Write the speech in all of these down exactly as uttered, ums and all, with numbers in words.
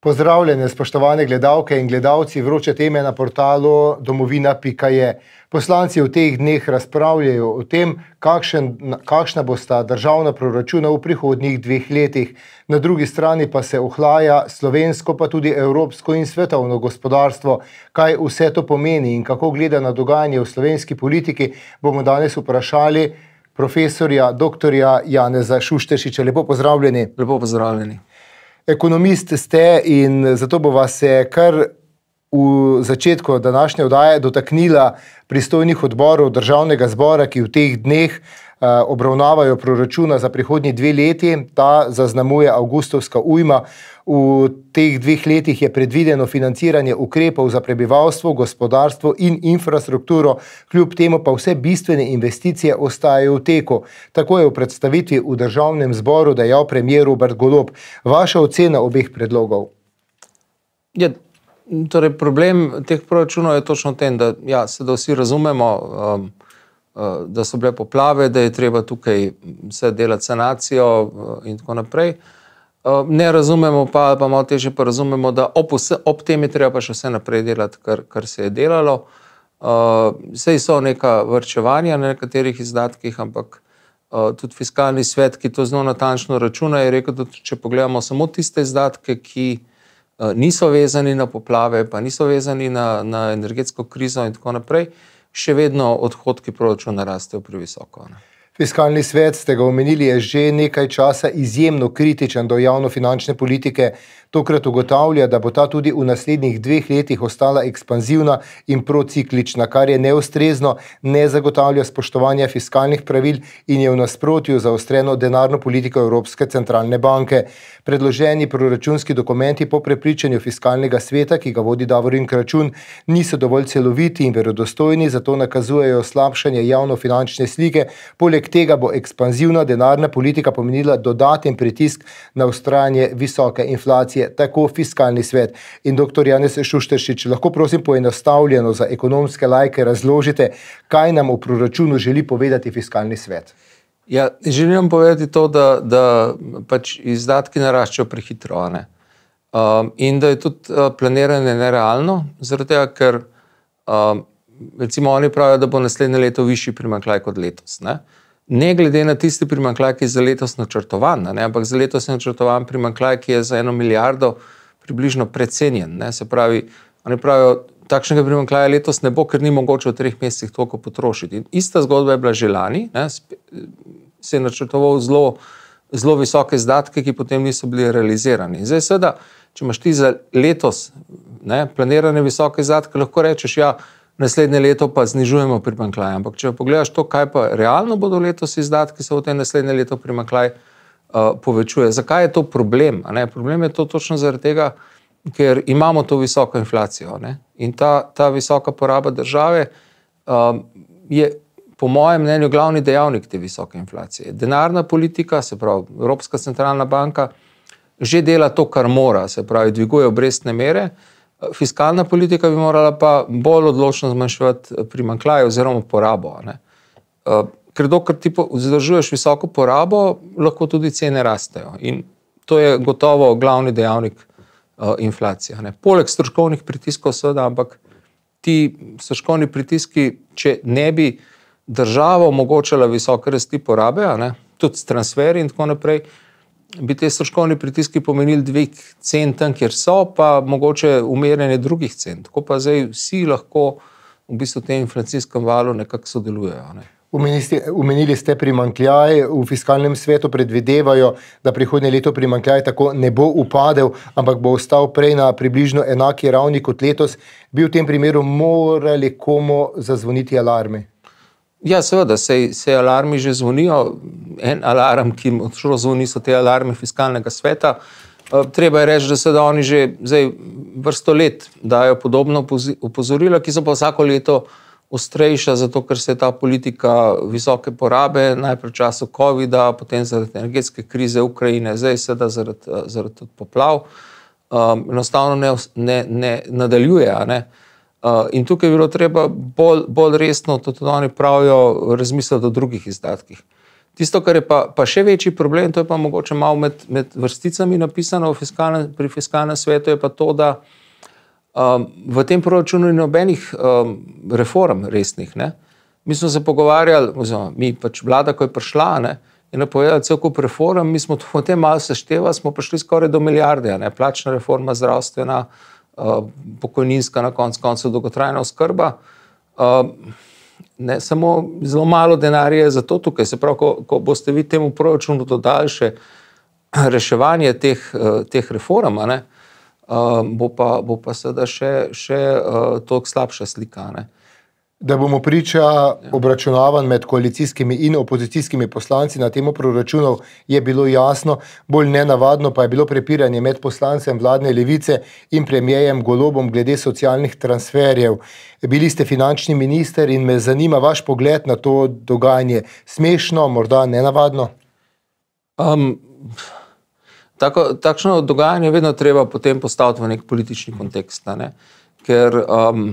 Pozdravljene, spoštovane gledalke in gledalci vroče teme na portalu domovina pika je. Poslanci v teh dneh razpravljajo o tem, kakšen, kakšna bosta državna proračuna v prihodnjih dveh letih. Na drugi strani pa se ohlaja slovensko, pa tudi evropsko in svetovno gospodarstvo. Kaj vse to pomeni in kako gleda na dogajanje v slovenski politiki, bomo danes vprašali profesorja doktorja Janeza Šušteršiča. Lepo pozdravljeni. Lepo pozdravljeni. Ekonomist ste in zato bo vas se kar v začetku današnje oddaje dotaknila pristojnih odborov Državnega zbora, ki v teh dneh obravnavajo proračuna za prihodnji dve leti. Ta zaznamuje avgustovska ujma. V teh dveh letih je predvideno financiranje ukrepov za prebivalstvo, gospodarstvo in infrastrukturo, kljub temu pa vse bistvene investicije ostajajo v teku. Tako je v predstavitvi v Državnem zboru dejal premier Robert Golob. Vaša ocena obeh predlogov? Ja, torej problem teh proračunov je točno v tem, da, ja, se da vsi razumemo, um, da so bile poplave, da je treba tukaj vse delati sanacijo in tako naprej. Ne razumemo pa, pa malo težje pa razumemo, da ob, vse, ob tem je treba pa še vse naprej delati, kar, kar se je delalo. Sej so neka varčevanja na nekaterih izdatkih, ampak tudi fiskalni svet, ki to zelo natančno računa, je rekel, da če pogledamo samo tiste izdatke, ki niso vezani na poplave, pa niso vezani na, na energetsko krizo in tako naprej, še vedno odhodki proračuna rastejo previsoko. Fiskalni svet, ste ga omenili, je že nekaj časa izjemno kritičen do javnofinančne politike. Tokrat ugotavlja, da bo ta tudi v naslednjih dveh letih ostala ekspanzivna in prociklična, kar je neustrezno, ne zagotavlja spoštovanja fiskalnih pravil in je v nasprotju zaostreno denarno politiko Evropske centralne banke. Predloženi proračunski dokumenti po prepričanju fiskalnega sveta, ki ga vodi Davorin Kračun, niso dovolj celoviti in verodostojni, zato nakazujejo slabšanje javnofinančne slike. Poleg tega bo ekspanzivna denarna politika pomenila dodaten pritisk na vztrajanje visoke inflacije, tako fiskalni svet. In doktor Janez Šušteršič, lahko prosim poenostavljeno za ekonomske laike razložite, kaj nam v proračunu želi povedati fiskalni svet? Ja, želim povedati to, da, da pač izdatki naraščajo prehitro, ne? Um, in da je tudi uh, planiranje nerealno, zaradi tega, ker um, recimo oni pravijo, da bo naslednje leto višji primanjkljaj kot letos, ne? Ne glede na tisti primanjkljaj, ki je za letos načrtovan, ne? Ampak za letos je načrtovan primanjkljaj, ki je za eno milijardo približno precenjen, ne? Se pravi, oni pravijo, takšnega primanjkljaja letos ne bo, ker ni mogoče v treh mesecih toliko potrošiti. In ista zgodba je bila že lani, ne? Se je načrtoval zelo, zelo visoke izdatke, ki potem niso bili realizirani. Zdaj seveda, če imaš ti za letos, ne, planirane visoke izdatke, lahko rečeš, ja, naslednje leto pa znižujemo primanjkljaj. Ampak če pogledaš to, kaj pa realno bodo letos izdatki, se v tem naslednje leto primanjkljaj uh, povečuje. Zakaj je to problem? A ne? Problem je to točno zaradi tega, ker imamo to visoko inflacijo. Ne? In ta, ta visoka poraba države um, je po mojem mnenju glavni dejavnik te visoke inflacije. Denarna politika, se pravi Evropska centralna banka, že dela to, kar mora, se pravi dviguje obrestne mere. Fiskalna politika bi morala pa bolj odločno zmanjševati primanjkljaj oziroma porabo. Ne? Ker dokler ti vzdržuješ visoko porabo, lahko tudi cene rastejo. In to je gotovo glavni dejavnik inflacije. Ne? Poleg stroškovnih pritiskov seveda, ampak ti stroškovni pritiski, če ne bi država omogočala visoke rasti porabe, ne? Tudi s transferi in tako naprej, bi te stroškovni pritiski pomenili dvig cen tam, kjer so, pa mogoče umirjanje drugih cen. Tako pa zdaj vsi lahko v bistvu v tem inflacijskem valu nekako sodelujejo. Ne? Umenili ste primanjkljaj, v fiskalnem svetu predvidevajo, da prihodnje leto primanjkljaj tako ne bo upadel, ampak bo ostal prej na približno enaki ravni kot letos. Bi v tem primeru morali komu zazvoniti alarmi? Ja, seveda, sej, sej alarmi že zvonijo. En alarm, ki močno zvoni, so te alarmi fiskalnega sveta. E, treba je reči, da se da oni že zdaj vrsto let dajo podobno opozorila, ki so pa vsako leto ostrejša, zato ker se je ta politika visoke porabe, najprej v času covida, potem zaradi energetske krize Ukrajine, zdaj seveda zaradi, zaradi poplav, um, enostavno ne, ne, ne nadaljuje, a ne. Uh, in tukaj je bilo treba bolj, bolj resno, to tudi oni pravijo, razmisliti o drugih izdatkih. Tisto, kar je pa, pa še večji problem, to je pa mogoče malo med, med vrsticami napisano v fiskalnem, pri fiskalnem svetu, je pa to, da um, v tem proračunu ni nobenih um, reform resnih. Ne? Mi smo se pogovarjali, oziroma mi pač vlada, ko je prišla, ne, je napovedala cel kup reform, mi smo to tem malo seštevali, smo prišli skoraj do milijarde, ne, plačna reforma, zdravstvena, uh, pokojninska, na koncu koncev dolgotrajna oskrba. Uh, ne, samo zelo malo denarja je za to tukaj. Se pravi, ko, ko boste vi temu proračunu dodali še reševanje teh, uh, teh reform, ne, uh, bo pa, bo pa seveda še, še uh, toliko slabša slika. Ne. Da bomo priča obračunavanj med koalicijskimi in opozicijskimi poslanci na temu proračunu, je bilo jasno, bolj nenavadno pa je bilo prepiranje med poslancem vladne levice in premierjem Golobom glede socialnih transferjev. Bili ste finančni minister in me zanima vaš pogled na to dogajanje. Smešno, morda nenavadno? Um, tako, takšno dogajanje vedno treba potem postaviti v nek politični kontekst, ne? Ker um,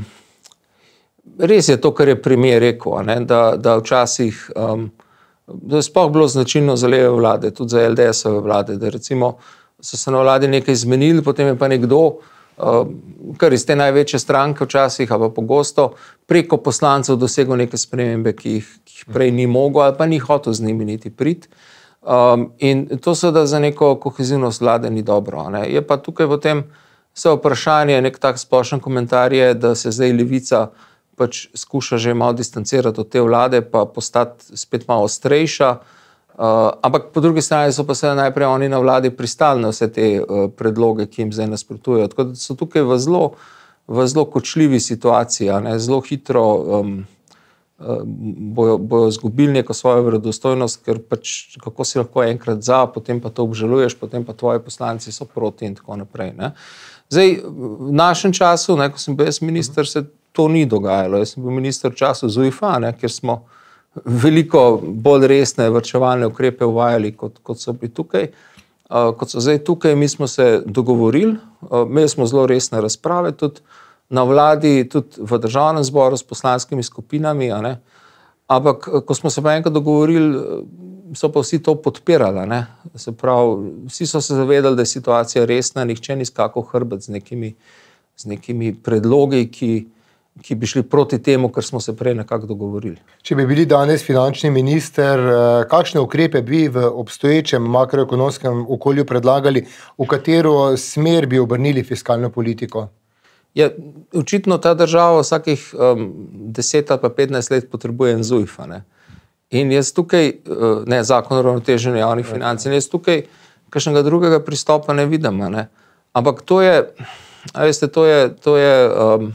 res je to, kar je premier rekel, ne, da, da včasih um, da je sploh bilo značilno za leve vlade, tudi za L D S-ove vlade, da recimo so se na vladi nekaj zmenili, potem je pa nekdo, um, kar iz te največje stranke včasih, ali pa pogosto, preko poslancev dosegel neke spremembe, ki jih, ki jih prej ni mogel ali pa ni hotel z njimi niti priti. Um, in to seveda za neko kohezivnost vlade ni dobro. Ne. Je pa tukaj potem vse vprašanje, nek tak splošen komentar je, da se zdaj levica pač skuša že malo distancirati od te vlade, pa postati spet malo ostrejša. Uh, ampak po drugi strani so pa se najprej oni na vladi pristali na vse te uh, predloge, ki jim zdaj nasprotujejo. Tako da so tukaj v zelo, v zelo kočljivi situaciji, ne? Zelo hitro um, uh, bojo, bojo zgubili neko svojo verodostojnost, ker pač kako si lahko enkrat za, potem pa to obžaluješ, potem pa tvoji poslanci so proti in tako naprej. Ne? Zdaj, v našem času, ne, ko sem bil jaz minister, se to ni dogajalo. Jaz sem bil minister v času ZUJF-a, ne, kjer smo veliko bolj resne varčevalne ukrepe uvajali, kot, kot so bili tukaj. Uh, kot so zdaj tukaj, mi smo se dogovorili, uh, imeli smo zelo resne razprave, tudi na vladi, tudi v državnem zboru s poslanskimi skupinami, a ne. Ampak, ko smo se pa enkrat dogovorili, so pa vsi to podpirali, ne. Se pravi, vsi so se zavedali, da je situacija resna, nihče ni skakal hrbet z nekimi, z nekimi predlogi, ki ki bi šli proti temu, kar smo se prej nekako dogovorili. Če bi bili danes finančni minister, kakšne ukrepe bi v obstoječem makroekonomskem okolju predlagali, v katero smer bi obrnili fiskalno politiko? Ja, očitno ta država vsakih um, deset ali pa petnajst let potrebuje en ZUJF, ne. In jaz tukaj, ne, zakon o uravnoteženju javnih financ, in jaz tukaj kakšnega drugega pristopa ne vidim, ne. Ampak to je, a veste, to je, to je um,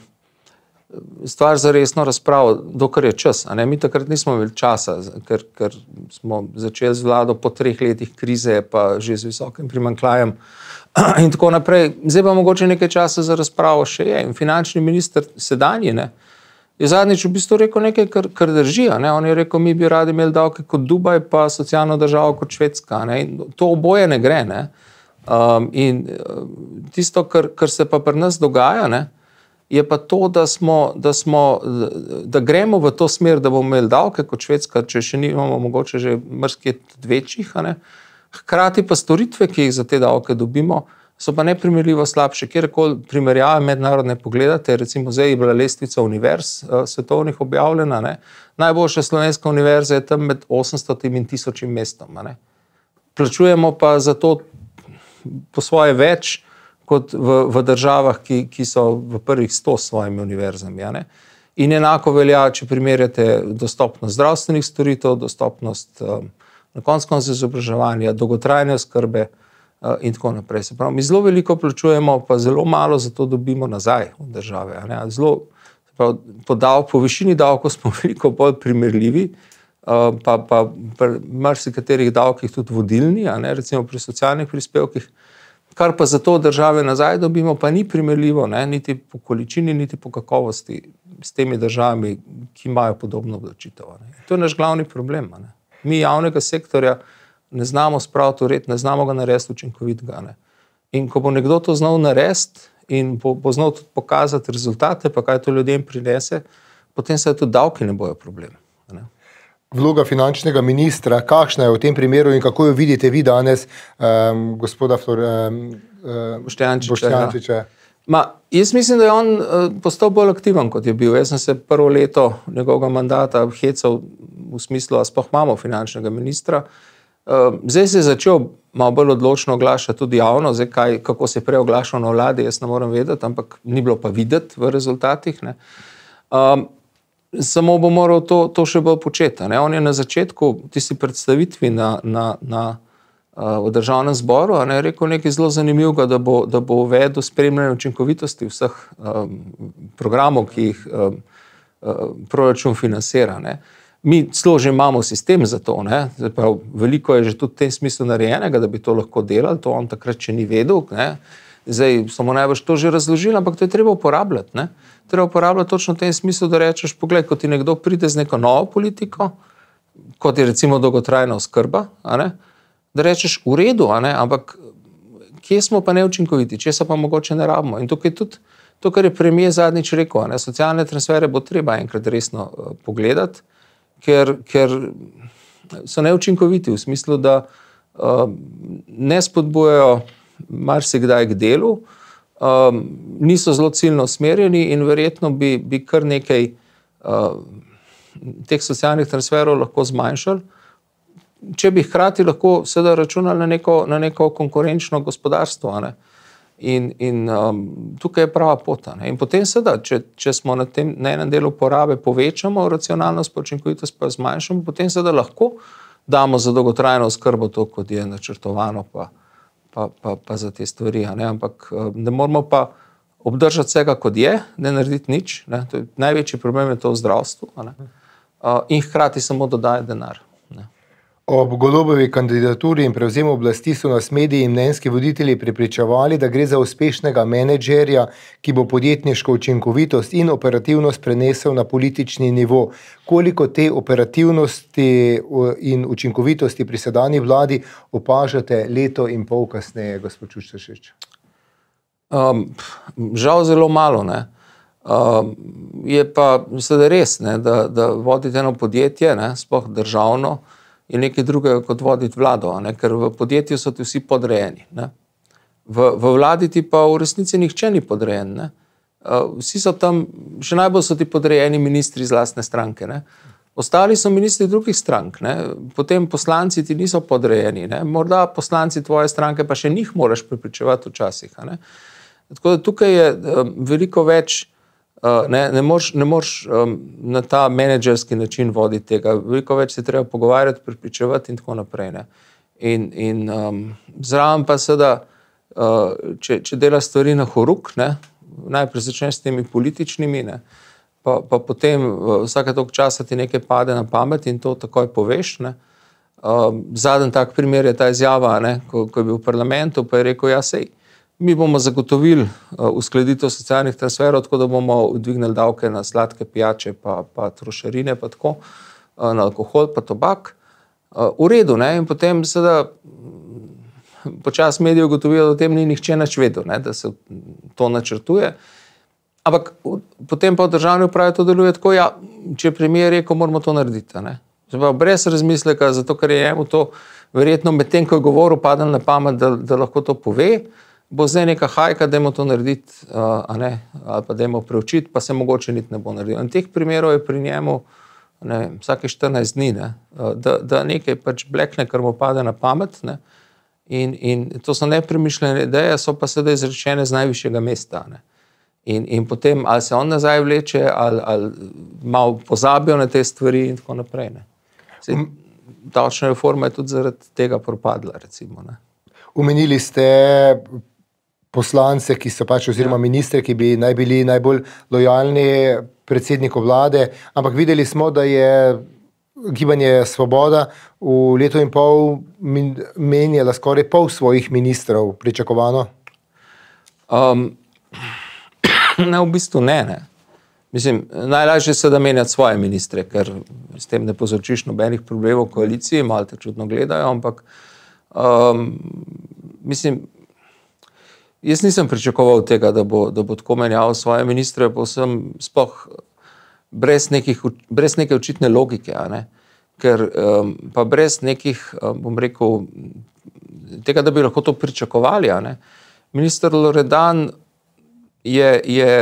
stvar za resno razpravo, dokler je čas. A ne? Mi takrat nismo imeli časa, ker, ker smo začeli z vlado po treh letih krize, pa že z visokim primanjkljajem in tako naprej. Zdaj pa mogoče nekaj časa za razpravo še je. In finančni minister sedanji, ne, je zadnjič v bistvu rekel nekaj, kar, kar drži. Ne? On je rekel, mi bi radi imeli davke kot Dubaj, pa socialno državo kot Švedska. Ne? In to oboje ne gre. Ne? Um, in tisto, kar, kar se pa pri nas dogaja, ne, je pa to, da, smo, da, smo, da gremo v to smer, da bomo imeli davke kot Švedska, če še nimamo mogoče že mrzke večjih, a ne? Hkrati pa storitve, ki jih za te davke dobimo, so pa neprimerljivo slabše. Kjerkoli primerjave mednarodne pogledate, recimo zdaj je bila lestvica univerz uh, svetovnih objavljena, ne? Najboljša slovenska univerza je tam med osemstotim in tisočim mestom. A ne? Plačujemo pa za to po svoje več, kot v, v državah, ki, ki so v prvih sto s svojimi univerzami. Ja, ne? In enako velja, če primerjate dostopnost zdravstvenih storitev, dostopnost um, na koncu izobraževanja, dolgotrajne oskrbe uh, in tako naprej. Se pravi, mi zelo veliko plačujemo, pa zelo malo za to dobimo nazaj v države. Ja, ne? Zelo, se pravi, po, dav, po višini davkov smo veliko bolj primerljivi, uh, pa, pa pri marsikaterih davkih tudi vodilni, ja, ne? Recimo pri socialnih prispevkih. Kar pa za to države nazaj dobimo, pa ni primerljivo, ne, niti po količini, niti po kakovosti s temi državami, ki imajo podobno obdavčitev. To je naš glavni problem. Ne. Mi javnega sektorja ne znamo spraviti v red, ne znamo ga narediti učinkovitega. Ne. In ko bo nekdo to znal narediti in bo, bo znal tudi pokazati rezultate, pa kaj to ljudem prinese, potem se tudi davki ne bojo problem. Ne. vloga finančnega ministra, kakšna je v tem primeru in kako jo vidite vi danes, um, gospoda Flor, um, um, Boštjančiča? Ja. Ma, jaz mislim, da je on uh, postal bolj aktiven, kot je bil. Jaz sem se prvo leto njegovega mandata hecal v smislu, a sploh imamo finančnega ministra. Uh, zdaj se je začel malo bolj odločno oglašati tudi javno, zdaj kaj, kako se je prej oglašal na vladi, jaz ne moram vedeti, ampak ni bilo pa videti v rezultatih. Ne. Um, samo bo moral to, to še bolj početi. Ne. On je na začetku tisti predstavitvi na, na, na v državnem zboru, a ne, rekel nekaj zelo zanimivega, da bo, da bo uvedel spremljanje učinkovitosti vseh um, programov, ki jih um, um, proračun financira. Ne. Mi celo že imamo sistem za to, ne. Prav, veliko je že tudi v tem smislu narejenega, da bi to lahko delali, to on takrat še ni vedel, ne. Zdaj samo najbolj to že razložili, ampak to je treba uporabljati. Ne. Treba uporabljati točno v tem smislu, da rečeš, poglej, ko ti nekdo pride z neko novo politiko, kot je recimo dolgotrajna oskrba, a ne, da rečeš v redu, a ne, ampak kje smo pa neučinkoviti, česa pa mogoče ne rabimo. In tukaj tudi to, kar je premier zadnjič rekel, a ne, socialne transfere bo treba enkrat resno uh, pogledati, ker, ker so neučinkoviti v smislu, da uh, ne spodbujajo marsikdaj k delu, um, niso zelo ciljno usmerjeni in verjetno bi, bi kar nekaj uh, teh socialnih transferov lahko zmanjšali, če bi hkrati lahko sedaj računali na neko, na neko konkurenčno gospodarstvo. Ne? In, in um, tukaj je prava pot. Ne? In potem sedaj, če, če smo na, tem, na enem delu porabe povečamo racionalnost, pa učinkovitost pa zmanjšamo, potem sedaj lahko damo za dolgotrajno oskrbo to, kot je načrtovano, pa, pa, pa, pa za te stvari. Ne? Ampak ne moramo pa obdržati vsega, kot je, ne narediti nič. Ne? To je, največji problem je to v zdravstvu. Ne? Uh, in hkrati samo dodaje denar. Ne? Ob Golobovi kandidaturi in prevzemu oblasti so nas mediji in mnenjski voditelji prepričevali, da gre za uspešnega menedžerja, ki bo podjetniško učinkovitost in operativnost prenesel na politični nivo. Koliko te operativnosti in učinkovitosti pri sedanji vladi opažate leto in pol kasneje, gospod Šušteršič? Um, žal zelo malo, ne. Um, je pa seveda res, ne, da, da vodite eno podjetje, ne, sploh državno, je nekaj drugega kot voditi vlado, ne, ker v podjetju so ti vsi podrejeni. Ne. V, v vladi ti pa v resnici nihče ni podrejen. Ne. Uh, vsi so tam, še najbolj so ti podrejeni ministri iz lastne stranke. Ne. Ostali so ministri drugih strank, ne. Potem poslanci ti niso podrejeni. Ne. Morda poslanci tvoje stranke, pa še njih moraš prepričevati včasih. Ne. Tako da tukaj je um, veliko več. Uh, ne, ne moreš, ne moreš um, na ta menedžerski način voditi tega. Veliko več se treba pogovarjati, prepričevati in tako naprej. Ne. In, in um, zraven pa seveda, uh, če, če dela stvari na horuk, ne, najprej začneš s temi političnimi, ne, pa, pa potem uh, vsake toliko časa ti nekaj pade na pamet in to takoj poveš. Ne. Uh, zadnji tak primer je ta izjava, ne, ko, ko je bil v parlamentu, pa je rekel, ja sej, mi bomo zagotovili uh, uskladitev socialnih transferov, tako da bomo dvignili davke na sladke pijače, pa, pa trošarine, pa tako, uh, na alkohol, pa tobak. Uh, v redu, ne, in potem seveda počas medijev ugotovijo, da o tem ni nihče nič vedel, ne, da se to načrtuje. Ampak potem pa v državni upravi to deluje tako, ja, če je premier rekel, moramo to narediti. Ne. Zdaj, brez razmisleka, zato ker je njemu to verjetno med tem, ko je govoril, padel na pamet, da, da lahko to pove, bo zdaj neka hajka, dajmo to narediti, uh, a ne, ali pa dajmo preučiti, pa se mogoče niti ne bo naredil. In teh primerov je pri njemu ne, vsake štirinajst dni, ne, da, da nekaj pač blekne, kar mu pade na pamet. Ne, in, in to so nepremišljene ideje, so pa sedaj izrečene z najvišjega mesta. Ne. In, in potem ali se on nazaj vleče, ali, ali malo pozabijo na te stvari in tako naprej. Ne. Sej, davčna reforma je tudi zaradi tega propadla, recimo. Ne. Omenili ste poslance, ki so pač, oziroma ja. ministre, ki bi naj bili najbolj lojalni predsedniku vlade, ampak videli smo, da je Gibanje Svoboda v letu in pol menjala skoraj pol svojih ministrov, pričakovano? Um, ne, v bistvu ne, ne. Mislim, najlažje se da menjati svoje ministre, ker s tem ne povzročiš nobenih problemov v koaliciji, malo te čudno gledajo, ampak um, mislim, jaz nisem pričakoval tega, da bo, da bo tako menjal svoje ministre, povsem sploh brez, nekih, brez neke očitne logike. A ne? ker um, pa brez nekih, um, bom rekel, tega, da bi lahko to pričakovali, a ne. Minister Loredan je, je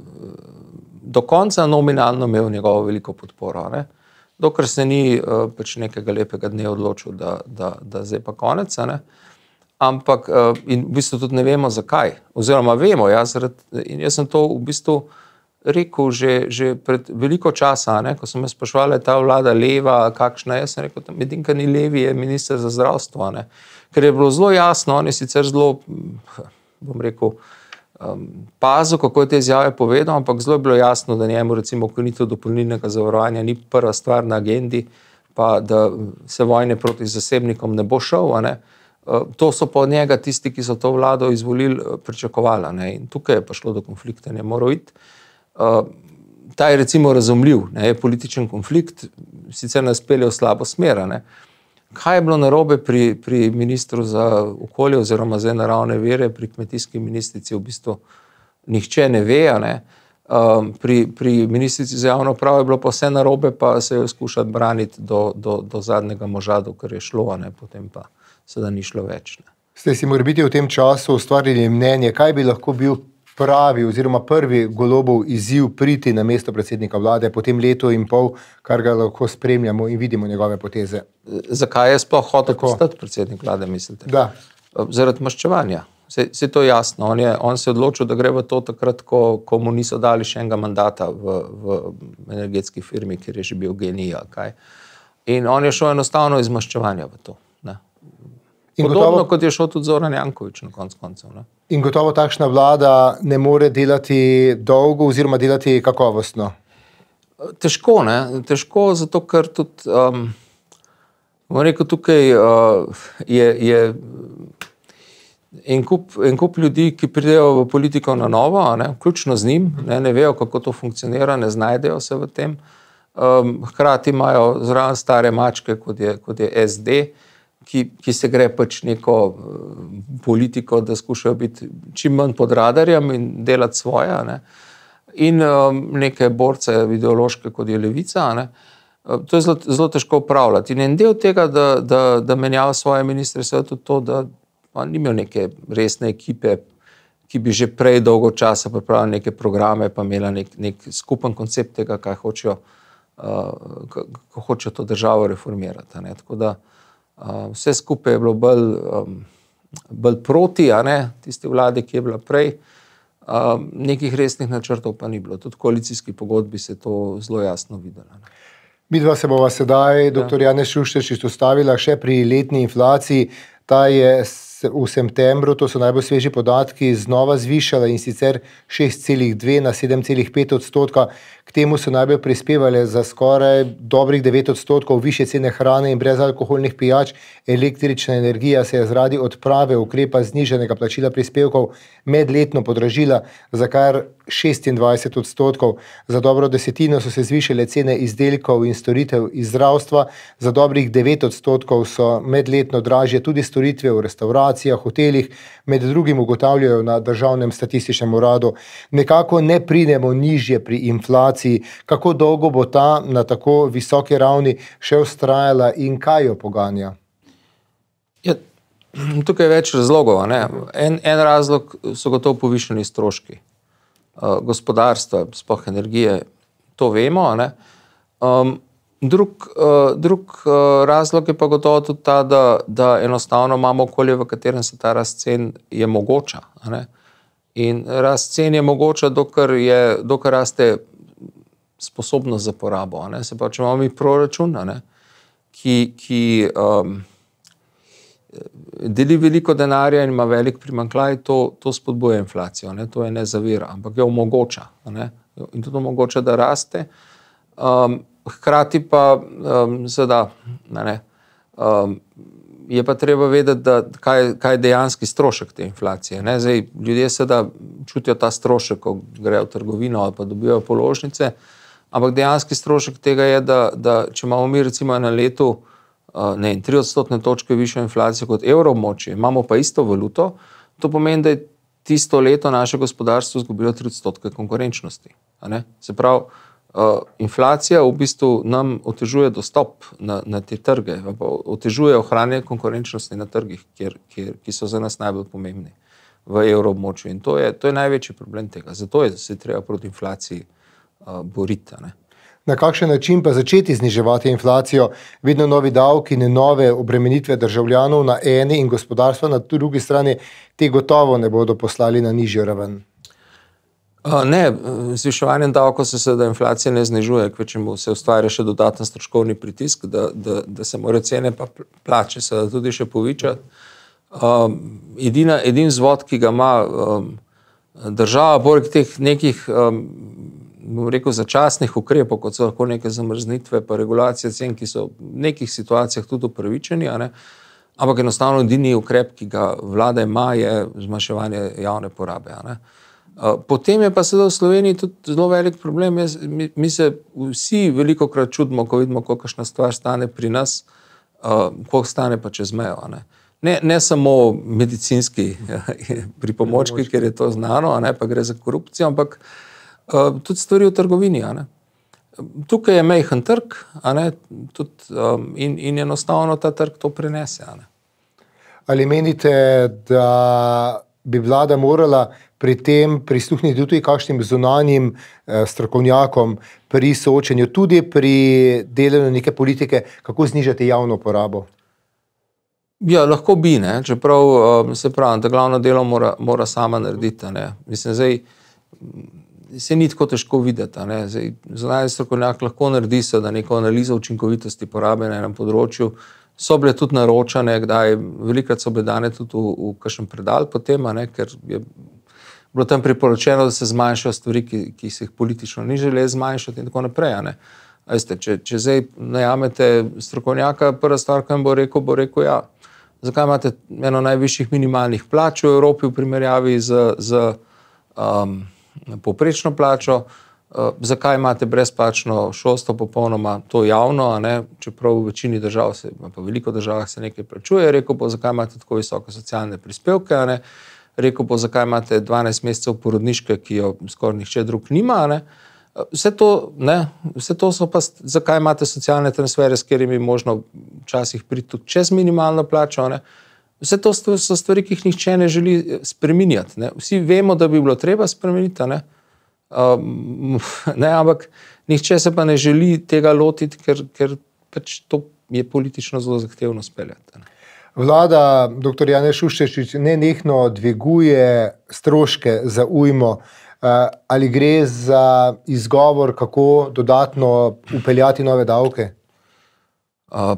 do konca nominalno imel njegovo veliko podporo, a ne. Dokler se ni uh, pač nekega lepega dne odločil, da, da, da zdaj pa konec, a ne. Ampak uh, in v bistvu tudi ne vemo zakaj, oziroma vemo, jaz, in jaz sem to v bistvu rekel že, že pred veliko časa, ne, ko sem me spraševala, ta vlada leva, kakšna je, sem rekel, da edinka ni levi, je minister za zdravstvo, ne. Ker je bilo zelo jasno, on je sicer zelo, bom rekel, um, pazil, kako je te izjave povedal, ampak zelo je bilo jasno, da njemu recimo ukinitev dopolnilnega zavarovanja ni prva stvar na agendi, pa da se vojne proti zasebnikom ne bo šel, a ne. To so pa od njega tisti, ki so to vlado izvolili, pričakovali, ne. In tukaj je pa šlo do konflikta, ne moral iti. Uh, ta je recimo razumljiv, ne, je političen konflikt, sicer nas pelje v slabo smer, ne. Kaj je bilo narobe pri, pri ministru za okolje oziroma za naravne vire, pri kmetijski ministrici v bistvu nihče ne ve, ne. Um, pri, pri ministrici za javno upravo je bilo pa vse narobe, pa se jo skušati braniti do, do, do zadnjega moža, dokler je šlo, ne, potem pa sedaj ni šlo več, ne. Ste si morebiti v tem času ustvarili mnenje, kaj bi lahko bil pravi oziroma prvi Golobov izziv priti na mesto predsednika vlade po tem letu in pol, kar ga lahko spremljamo in vidimo njegove poteze? Zakaj je sploh hotel postati predsednik vlade, mislite? Da. Zaradi maščevanja. Se, se to jasno. On, je, on se je odločil, da gre v to takrat, ko, ko mu niso dali še enega mandata v, v energetski firmi, kjer je že bil genij, kaj. In on je šel enostavno iz maščevanja v to. Ne. Podobno, gotovo, kot je šel tudi Zoran Janković na konc koncev. Ne. In gotovo takšna vlada ne more delati dolgo oziroma delati kakovostno. Težko, ne. Težko, zato ker tudi, um, bom rekel, tukaj uh, je, je en kup, en kup ljudi, ki pridejo v politiko na novo, ne, vključno z njim, ne, ne vejo, kako to funkcionira, ne znajdejo se v tem. Um, hkrati imajo zraven stare mačke, kot je, kot je S D, Ki, ki se gre pač neko politiko, da skušajo biti čim manj pod radarjem in delati svoje, ne. In um, neke borce ideološke, kot je levica, ne. To je zelo, zelo težko upravljati. In en del tega, da, da, da menjava svoje ministre, je tudi to, da ni imel neke resne ekipe, ki bi že prej dolgo časa pripravili neke programe, pa imela nek, nek skupen koncept tega, kaj hočejo, uh, kako hočejo to državo reformirati, ne. Tako da Uh, vse skupaj je bilo bolj, um, bolj proti, a ne, tisti vladi, ki je bila prej. Uh, nekih resnih načrtov pa ni bilo. Tudi v koalicijski pogodbi se to zelo jasno videlo. Midva se bova sedaj, doktor Ja. Janez Šušteršič, istostavila še pri letni inflaciji. Ta je v septembru, to so najbolj sveži podatki, znova zvišala in sicer šest celih dve na sedem celih pet odstotka. K temu so najbolj prispevale za skoraj dobrih devet odstotkov višje cene hrane in brezalkoholnih pijač. Električna energija se je zaradi odprave ukrepa znižanega plačila prispevkov medletno podražila za kar šestindvajset odstotkov. Za dobro desetino so se zvišale cene izdelkov in storitev iz zdravstva, za dobrih devet odstotkov so medletno dražje tudi storitve v restauracijah, hotelih, med drugim ugotavljajo na Državnem statističnem uradu. Nekako ne pridemo nižje pri inflaciji. Kako dolgo bo ta na tako visoki ravni še vztrajala in kaj jo poganja? Ja, tukaj je več razlogov, ne? En, en razlog so gotovo povišani stroški. Uh, gospodarstva, sploh energije, to vemo, ne? Um, drug, uh, drug uh, razlog je pa gotovo tudi ta, da, da enostavno imamo okolje, v katerem se ta rast cen je mogoča, ne? In rast cen je mogoča, dokler je, dokler raste sposobnost za porabo, ne? Se pa, če imamo mi proračun, ne? Ki, ki um, deli veliko denarja in ima velik primanjkljaj, to, to spodbuja inflacijo, ne? To je ne zavira, ampak jo omogoča, ne? In tudi omogoča, da raste. Um, hkrati pa um, seveda, ne, um, je pa treba vedeti, da kaj, kaj je dejanski strošek te inflacije, ne? Zdaj, ljudje seveda čutijo ta strošek, ko grejo v trgovino ali pa dobijo položnice, ampak dejanski strošek tega je, da, da če imamo mi recimo na letu ne, tri odstotne točke višjo inflacijo kot evroobmočje, imamo pa isto valuto, to pomeni, da je tisto leto naše gospodarstvo izgubilo tri odstotke konkurenčnosti. A ne? Se pravi, Uh, inflacija v bistvu nam otežuje dostop na, na te trge, otežuje ohranjanje konkurenčnosti na trgih, kjer, kjer, ki so za nas najbolj pomembni v evroobmočju. In to je, to je največji problem tega. Zato je se treba proti inflaciji uh, boriti. Ne? Na kakšen način pa začeti zniževati inflacijo? Vedno novi davki, ne nove obremenitve državljanov na eni in gospodarstva na drugi strani, te gotovo ne bodo poslali na nižjo raven. Ne, z zviševanjem davkov se seveda inflacija ne znižuje, kvečemu se ustvarja še dodaten stroškovni pritisk, da, da, da se mora cene pa plače seveda tudi še povišati. Um, edina, edin vzvod, ki ga ima um, država, poleg teh nekih, um, bom rekel, začasnih ukrepov, kot so lahko neke zamrznitve pa regulacije cen, ki so v nekih situacijah tudi upravičeni, a ne? Ampak enostavno edini ukrep, ki ga vlada ima, je zmanjševanje javne porabe. A ne? Potem je pa seveda v Sloveniji tudi zelo velik problem. Mi, mi se vsi veliko krat čudimo, ko vidimo, kakšna stvar stane pri nas, uh, koliko stane pa čez mejo. Ne? Ne, ne samo medicinski pripomočki, ker je to znano, a ne, pa gre za korupcijo, ampak uh, tudi stvari v trgovini. A ne? Tukaj je majhen trg, a ne, tudi, um, in, in enostavno ta trg to prenese. A ne? Ali menite, da bi vlada morala pri tem prisluhniti tudi kakšnim zunanjim eh, strokovnjakom pri soočenju, tudi pri delanju neke politike, kako znižati javno porabo? Ja, lahko bi, ne, čeprav um, se pravi, da glavno delo mora, mora sama narediti. Ne. Mislim, zdaj se ni tako težko videti. Ne. Zdaj, zunanji strokovnjak lahko naredi se, da neko analizo učinkovitosti porabe na enem področju, so bile tudi naročane, kdaj, velikrat so bile dane tudi v, v kakšen predal potem, ne, ker je bilo tam priporočeno, da se zmanjšajo stvari, ki, ki se jih politično ni želeli zmanjšati in tako naprej. Ne. Veste, če, če zdaj najamete strokovnjaka, prva stvar, ki bo rekel, bo rekel, ja, zakaj imate eno najvišjih minimalnih plač v Evropi v primerjavi z, z um, povprečno plačo, uh, zakaj imate brezplačno šolstvo popolnoma to javno, a ne, čeprav v večini držav, se, pa veliko državah se nekaj plačuje, rekel bo, zakaj imate tako visoke socialne prispevke, a ne, rekel bo, zakaj imate dvanajst mesecev porodniške, ki jo skoraj nihče drug nima, ne. Vse to, ne, vse to so pa, zakaj imate socialne transfere, s katerimi možno včasih priti tudi čez minimalno plačo, ne. Vse to so stvari, ki jih nihče ne želi spreminjati, ne. Vsi vemo, da bi bilo treba spremeniti, ne. Um, ne, ampak nihče se pa ne želi tega lotiti, ker, ker pač to je politično zelo zahtevno speljati, ne. Vlada doktor Janez Šušteršič nenehno dviguje stroške za ujmo. Ali gre za izgovor, kako dodatno upeljati nove davke? Uh,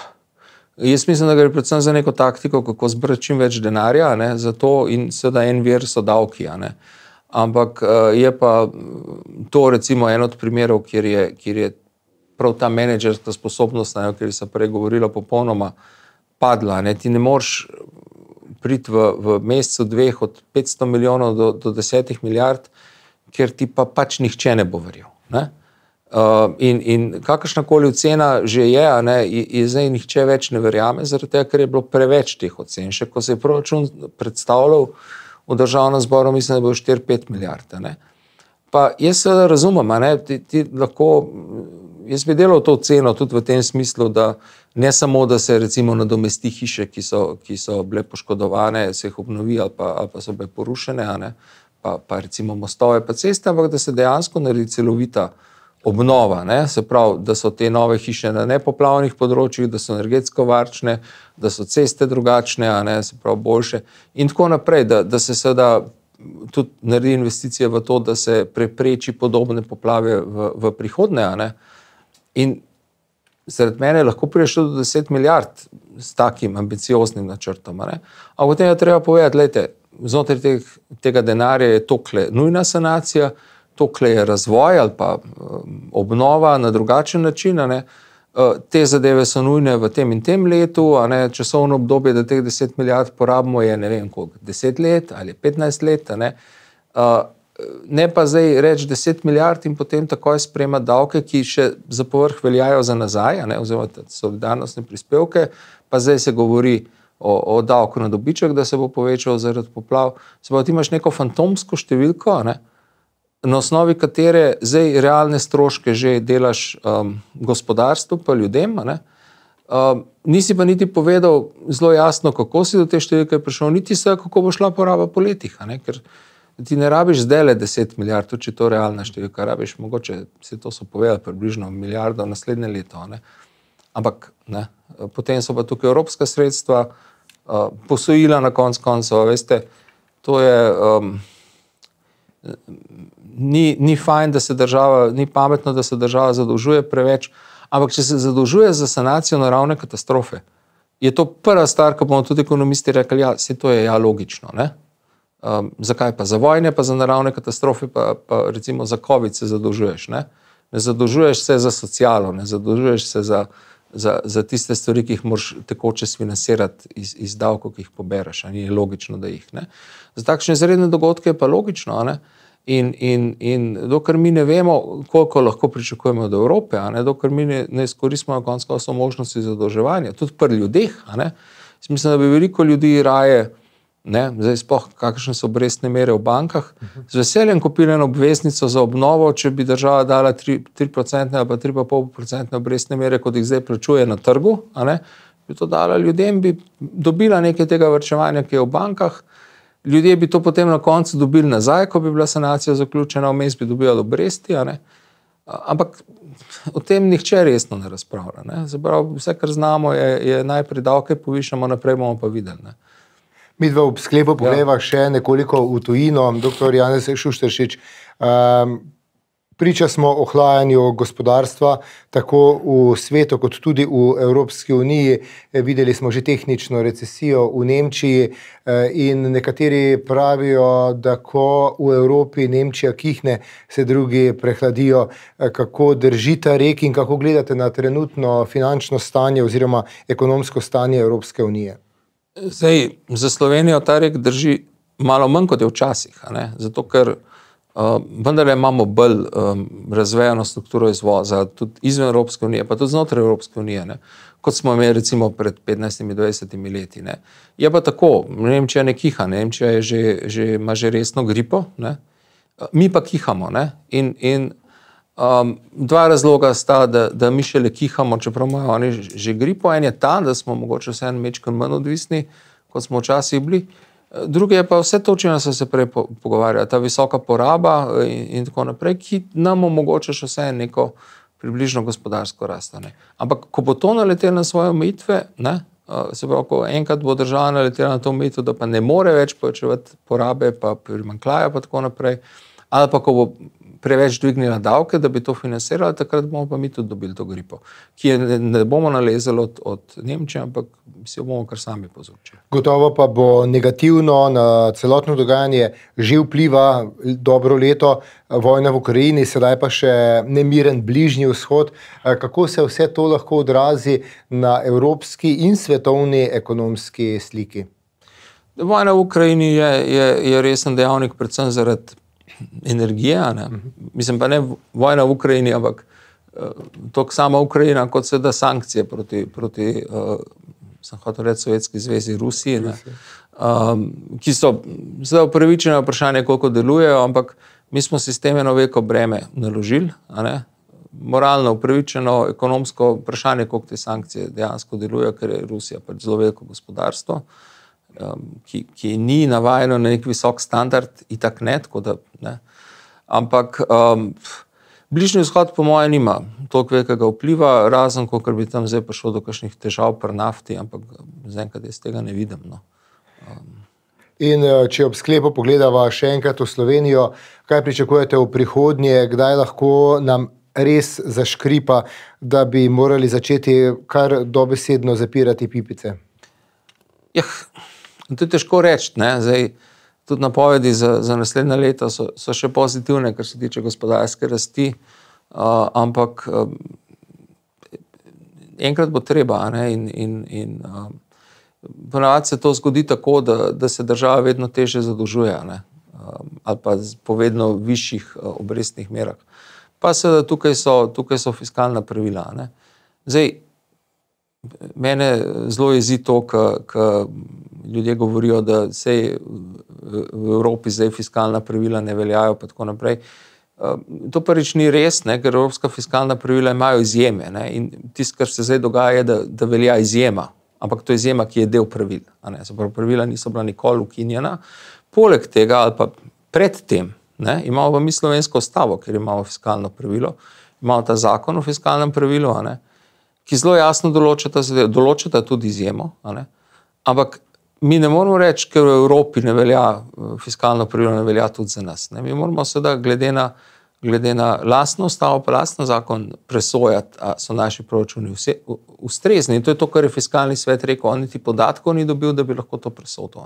jaz mislim, da gre predvsem za neko taktiko, kako zbrati čim več denarja, ne, za to in seveda en vir so davki. Ne. Ampak uh, je pa to recimo en od primerov, kjer je, kjer je prav ta menedžerska sposobnost, ne, o kateri sem prej govorila, popolnoma padla. Ne. Ti ne moreš priti v, v mesecu dveh od petsto milijonov do, do desetih milijard, ker ti pa pač nihče ne bo verjel. Ne. Uh, in, in kakršnakoli ocena že je, a ne, je, je zdaj nihče več ne verjame, zaradi tega, ker je bilo preveč teh ocen. Še ko se je proračun predstavljal v državnem zboru, mislim, da bo štiri pet milijard. Ne. Pa jaz se razumem, a ne, ti, ti lahko, jaz bi delal to oceno tudi v tem smislu, da ne samo, da se recimo nadomesti hiše, ki so, ki so bile poškodovane, se jih obnovi ali pa, ali pa so bile porušene, a ne, pa, pa recimo mostove, pa ceste, ampak da se dejansko naredi celovita obnova, ne, se pravi, da so te nove hiše na nepoplavnih področjih, da so energetsko varčne, da so ceste drugačne, a ne, se pravi boljše in tako naprej, da, da se seveda tudi naredi investicije v to, da se prepreči podobne poplave v, v prihodnje, a ne. In zaradi mene lahko prideš do deset milijard s takim ambicioznim načrtom, a ne. A potem je treba povedati, glejte, znotraj teg, tega denarja je tokle nujna sanacija, tokle je razvoj ali pa um, obnova na drugačen način, a ne. Uh, te zadeve so nujne v tem in tem letu, a ne, časovno obdobje, da teh deset milijard porabimo je, ne vem koliko, deset let ali petnajst let, a ne. Uh, ne pa zdaj reči deset milijard in potem takoj sprejemati davke, ki še za povrh veljajo za nazaj, a ne, oziroma solidarnostne prispevke, pa zdaj se govori o, o davku na dobiček, da se bo povečal zaradi poplav. Se pa ti imaš neko fantomsko številko, a ne, na osnovi katere zdaj realne stroške že delaš um, gospodarstvu pa ljudem, a ne? Um, nisi pa niti povedal zelo jasno, kako si do te številke prišel, niti se, kako bo šla poraba po letih, a ne? Ker ti ne rabiš zdaj le deset milijard, tudi če to realna številka, rabiš mogoče, se to so povedali, približno milijardo naslednje leto, a ne? Ampak ne, potem so pa tukaj evropska sredstva, uh, posojila na konc koncev, veste, to je, um, ni, ni fajn, da se država, ni pametno, da se država zadolžuje preveč, ampak če se zadolžuje za sanacijo naravne katastrofe, je to prva stvar, ko bomo tudi ekonomisti rekli, ja, se to je ja logično, ne? Um, zakaj pa za vojne, pa za naravne katastrofe, pa, pa recimo za COVID se zadolžuješ, ne? Ne zadolžuješ se za socialo, ne zadolžuješ se za Za, za tiste stvari, ki jih moraš tekoče sfinansirati iz, iz davkov, ki jih pobereš, a ni logično, da jih, ne. Za takšne izredne dogodke je pa logično, a ne. In, in, in dokler mi ne vemo, koliko lahko pričakujemo od Evrope, a ne, dokler mi ne, ne izkoristimo na koncu koncev možnosti zadolževanja, tudi pri ljudeh, a ne. Mislim, da bi veliko ljudi raje, ne, zdaj sploh kakšne so obrestne mere v bankah, z veseljem kupili eno obveznico za obnovo, če bi država dala tri procente ali pa tri pa pol procentne obrestne mere, kot jih zdaj plačuje na trgu, a ne, bi to dala ljudem, bi dobila nekaj tega varčevanja, ki je v bankah, ljudje bi to potem na koncu dobili nazaj, ko bi bila sanacija zaključena, vmes bi dobila obresti, a ne, ampak o tem nihče resno ne razpravlja, ne, zaprav vse, kar znamo, je, je najprej davke povišamo, naprej bomo pa videli, ne. Mi dva v sklepu pogreva ja. še nekoliko v tujino. Doktor Janez Šušteršič, um, priča smo ohlajanju gospodarstva, tako v svetu, kot tudi v Evropski uniji. Videli smo že tehnično recesijo v Nemčiji in nekateri pravijo, da ko v Evropi Nemčija kihne, se drugi prehladijo. Kako drži ta rek in kako gledate na trenutno finančno stanje oziroma ekonomsko stanje Evropske unije? Zdaj, za Slovenijo ta rek drži malo manj, kot je včasih, a ne? Zato, ker uh, vendarle imamo bolj um, razvejano strukturo izvoza, tudi izven Evropske unije, pa tudi znotraj Evropske unije, ne? Kot smo imeli recimo pred petnajstimi dvajsetimi leti, ne? Je pa tako, Nemčija ne kiha, Nemčija je že, že, ima že resno gripo, ne? Mi pa kihamo, ne? In, in Um, dva razloga sta, da, da mi šele kihamo, čeprav imajo oni že gripo. En je ta, da smo mogoče vseeno majčkeno manj odvisni, kot smo včasih bili. Drugi je pa vse to, o čemer smo se prej pogovarjali, ta visoka poraba in, in tako naprej, ki nam omogoča še vseeno neko približno gospodarsko rast, ne. Ampak ko bo to naletelo na svoje omejitve, ne, se pravi, ko enkrat bo država naletela na to omejitev, da pa ne more več povečevati porabe, pa primanjkljaja pa tako naprej, ali pa ko bo preveč dvignila davke, da bi to financirala, takrat bomo pa mi tudi dobili to gripo, ki je ne, ne bomo nalezali od, od Nemčije, ampak si jo bomo kar sami povzročili. Gotovo pa bo negativno na celotno dogajanje že vpliva dobro leto vojna v Ukrajini, sedaj pa še nemiren bližnji vzhod. Kako se vse to lahko odrazi na evropski in svetovni ekonomski sliki? Vojna v Ukrajini je, je, je resen dejavnik, predvsem zaradi energije, ne? Mislim pa ne vojna v Ukrajini, ampak uh, to sama Ukrajina, kot se da sankcije proti, proti uh, sem hotel reči Sovjetski zvezi, Rusiji, ne? Um, ki so zdaj upravičeno vprašanje, koliko delujejo, ampak mi smo sistem eno veliko breme naložili, a ne? Moralno upravičeno, ekonomsko vprašanje, koliko te sankcije dejansko delujejo, ker je Rusija pač zelo veliko gospodarstvo. Um, ki, ki ni navajeno na nek visok standard, itak ne, tako da ne. Ampak um, bližnji vzhod po moje nima toliko velikega vpliva, razen kolikor bi tam zdaj prišlo do kakšnih težav pri nafti, ampak zaenkrat jaz tega ne vidim, no. Um. In če ob sklepu pogledava še enkrat v Slovenijo, kaj pričakujete v prihodnje, kdaj lahko nam res zaškripa, da bi morali začeti kar dobesedno zapirati pipice? Jah, to je težko reči, ne, zdaj tudi napovedi za, za naslednje leto so, so še pozitivne, kar se tiče gospodarske rasti, uh, ampak uh, enkrat bo treba, ne, in, in, in uh, ponavadi se to zgodi tako, da, da se država vedno težje zadolžuje, ne, uh, ali pa po vedno višjih uh, obrestnih merah. Pa seveda tukaj so, tukaj so fiskalna pravila, ne. Zdaj, mene zelo jezi to, ko ljudje govorijo, da sej v Evropi zdaj fiskalna pravila ne veljajo pa tako naprej. To prvič ni res, ne, ker evropska fiskalna pravila imajo izjeme, ne, in tisto, kar se zdaj dogaja, je, da, da velja izjema, ampak to je izjema, ki je del pravil. A ne, zapravo pravila niso bila nikoli ukinjena. Poleg tega ali pa pred tem, ne, imamo pa mi slovensko ustavo, ker imamo fiskalno pravilo, imamo ta zakon o fiskalnem pravilu, a ne, ki zelo jasno določata, določata tudi izjemo, a ne, ampak mi ne moramo reči, ker v Evropi ne velja fiskalno pravilo, ne velja tudi za nas. Ne. Mi moramo seveda glede na, glede na lastno ustavo, pa lastno zakon presojati, a so naši proračuni vse ustrezni. In to je to, kar je fiskalni svet rekel, on niti podatkov ni dobil, da bi lahko to presodil.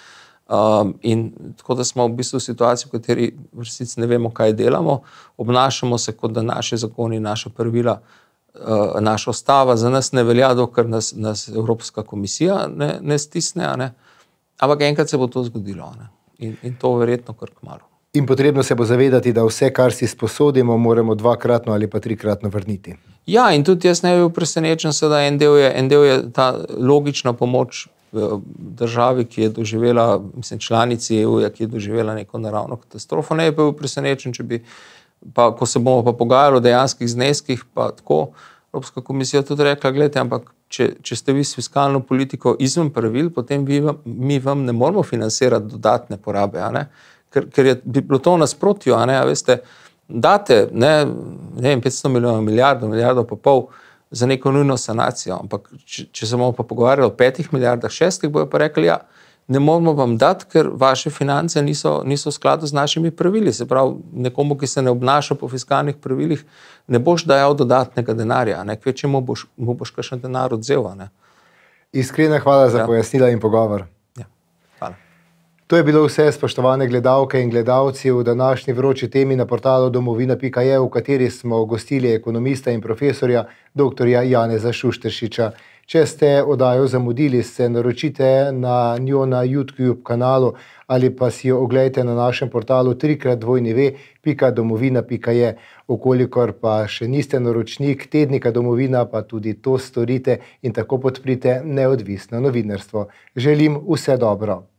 Um, in tako da smo v bistvu v situaciji, v kateri v resnici ne vemo, kaj delamo, obnašamo se, kot da naše zakoni, naša pravila, Uh, naša ustava za nas ne velja, dokler nas, nas Evropska komisija ne, ne stisne, ne? Ampak enkrat se bo to zgodilo, ne? In, in to verjetno kar kmalu. In potrebno se bo zavedati, da vse, kar si sposodimo, moramo dvakratno ali pa trikratno vrniti. Ja, in tudi jaz ne bi bil presenečen, da en del je, en del je ta logična pomoč državi, ki je doživela, mislim, članici E U-ja, ki je doživela neko naravno katastrofo. Ne bi bil presenečen, če bi pa, ko se bomo pa pogajali o dejanskih zneskih, pa tako Evropska komisija tudi rekla, gledajte, ampak če, če ste vi s fiskalno politiko izven pravil, potem vi, mi vam ne moramo financirati dodatne porabe, a ne? Ker, ker je, bi bilo to v nasprotju, a ne, a veste, date, ne, ne vem, petsto milijonov, milijardo, milijardo pa pol za neko nujno sanacijo, ampak če, če se bomo pa pogovarjali o petih milijardah, šestih, bojo pa rekli, ja, ne moramo vam dati, ker vaše finance niso, niso v skladu z našimi pravili. Se pravi, nekomu, ki se ne obnaša po fiskalnih pravilih, ne boš dajal dodatnega denarja, ne, kvečemu boš, mu boš kakšen denar odzel, ne. Iskrena hvala za ja. pojasnila in pogovor. Ja, hvala. To je bilo vse, spoštovane gledalke in gledalci, v današnji vroči temi na portalu domovina pika je, v kateri smo gostili ekonomista in profesorja doktorja Janeza Šušteršiča. Če ste oddajo zamudili, se naročite na njo na YouTube kanalu ali pa si jo oglejte na našem portalu trikrat dvojni pika domovina pika je. Okolikor pa še niste naročnik tednika Domovina, pa tudi to storite in tako podprite neodvisno novinarstvo. Želim vse dobro.